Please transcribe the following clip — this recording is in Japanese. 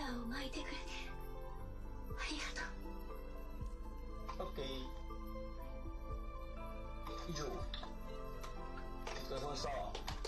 を巻いてくれてありがとう。 オッケー。以上。お疲れ様でした。